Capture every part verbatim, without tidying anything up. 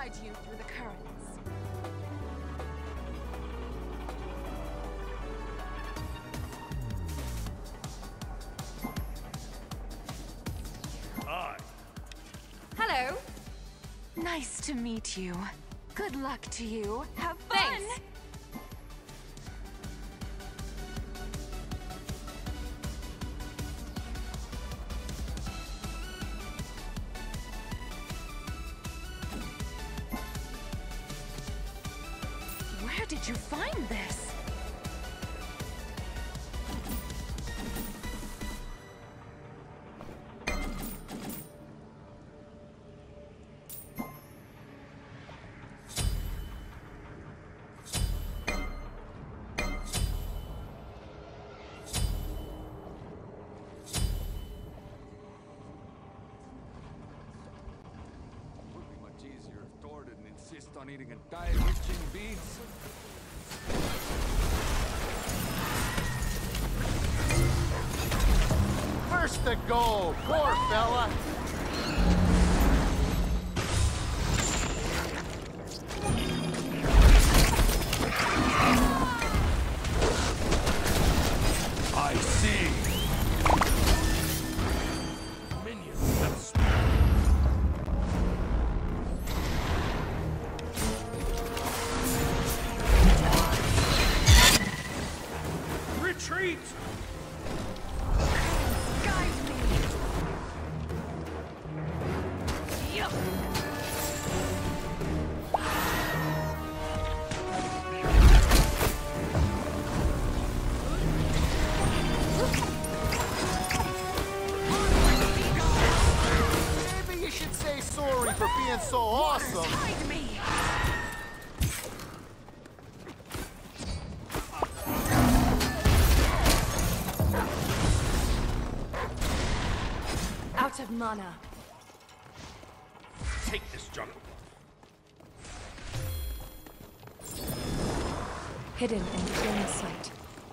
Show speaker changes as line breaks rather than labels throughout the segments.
guide you through the currents.
Hi.
Hello. Nice to meet you. Good luck to you. Have fun! Thanks. Where did you find this?
On eating a diet rich in beans.
First the goal, poor fella.
I see. Minions have spawned. Retreat!
Guide me! Yup.
Maybe you should say sorry for being so awesome.
Guide me! Out of mana.
Take this jungle.
Hidden in plain sight.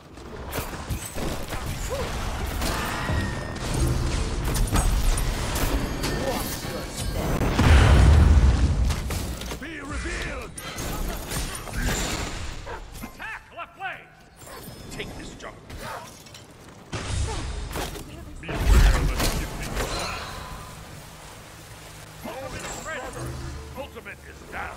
Be revealed! Attack! Left lane! Take this jungle. Beware the shifting ground. Ultimate is ready. Ultimate is down.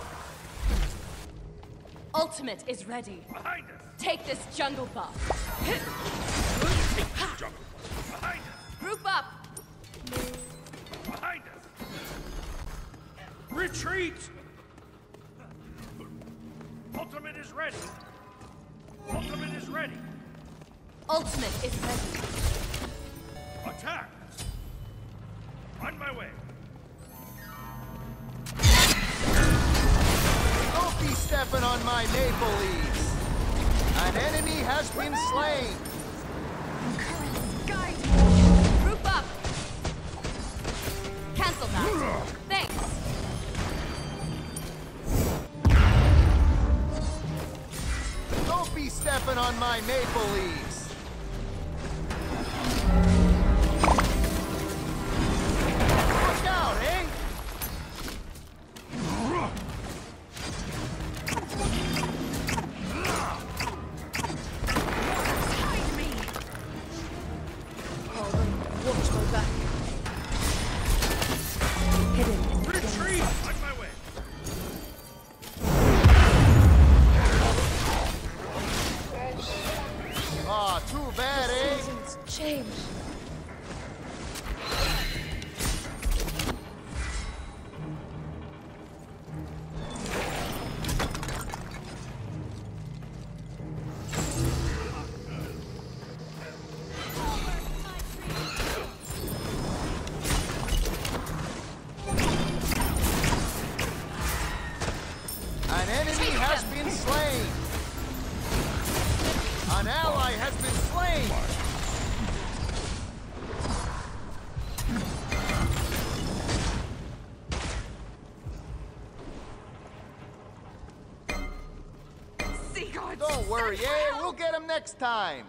Ultimate is ready.
Behind us.
Take this jungle buff.
Take this jungle. Behind us.
Group up.
Behind us. Retreat. Ultimate is ready. Ultimate is ready.
Ultimate is ready.
Attack. On my way.
Don't be stepping on my maple leaves. An enemy has been slain.
Currents guide me. Group up. Cancel that. Thanks.
Don't be stepping on my maple leaves. Look out, eh?
Hide me. Oh, watch my back. Hidden in plain
Retreat.
sight.
On my way.
Aw, too bad, eh?
Seasons change.
An enemy has been slain. An ally has been slain.
Sea gods.
Don't worry,
send
eh?
help.
We'll get him next time.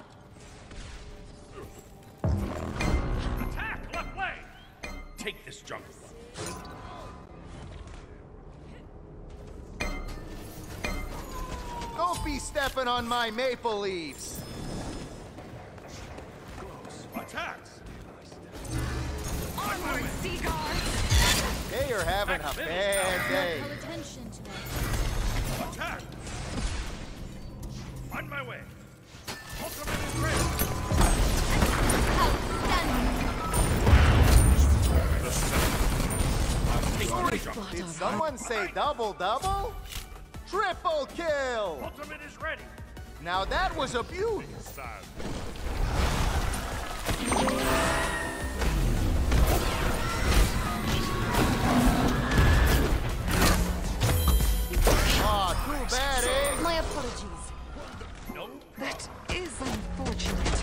Attack. Left lane. Take this jungle.
be stepping on my maple leaves.
Attacks!
Onward, sea guards!
They are having a bad day.
Call attention to it.
Attack! On my way! Ultimate is ready!
Outstanding!
Did someone say double double? Triple kill!
Ultimate is ready!
Now that was a beauty. Aw, too bad, eh?
My apologies.
No
That is unfortunate.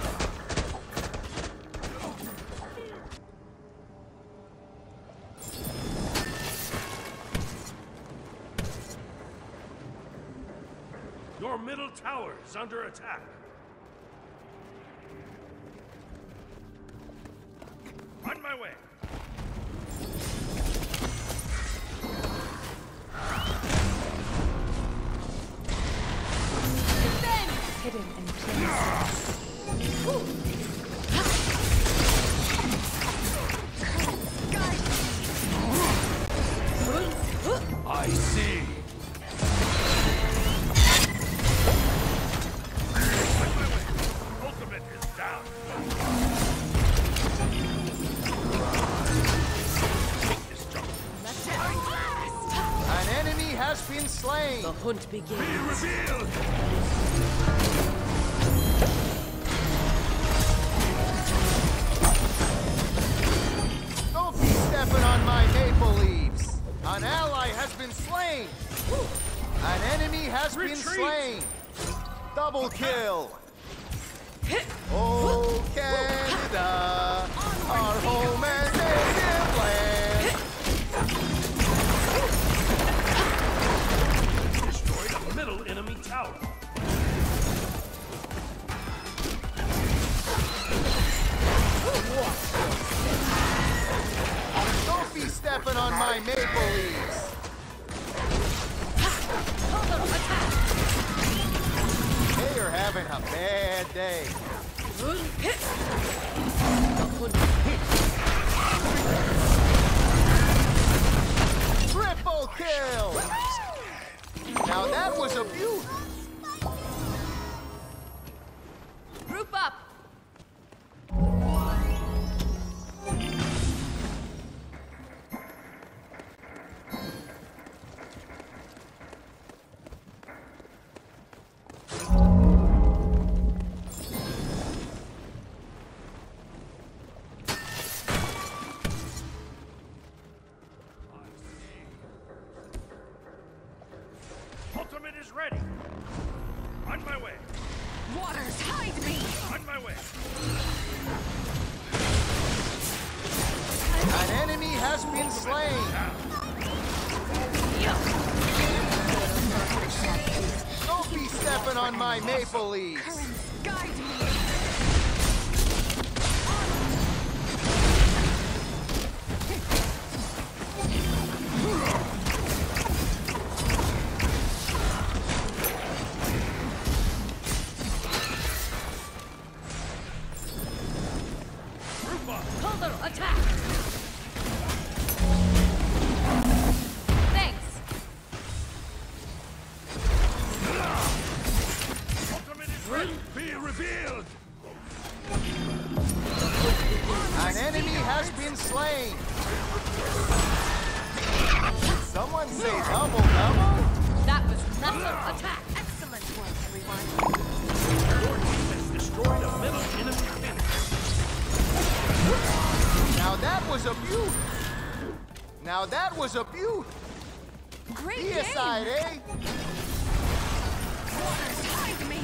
Your middle tower is under attack. On my way.
Hidden in plain
I see.
On my way. Ultimate is down. Take this jump.
An enemy has been slain.
The hunt begins.
Be revealed!
Don't be stepping on my maple leaves. An ally has been slain. An enemy has been
Retreat.
slain. Double kill. Oh, Canada, our home and native land.
Destroy the middle enemy tower.
Don't be stepping on my maple leaves. They are having a bad day. Triple kill! Now that was a beaut.
Group up!
Ultimate is ready. On my way.
Waters, hide me!
On my way.
An enemy has been slain. Don't be stepping on my maple leaves.
Currents, guide me!
Group up.
Counter attack!
Thanks!
Ultimate is ready. Be revealed.
An enemy has been slain. Someone say double double?
That was another attack!
Excellent work, everyone!
Your team has destroyed a middle enemy finish.
Now that was a beaut. Now that was a beaut.
Great
Be
game!
aside, eh?
Waters, hide me!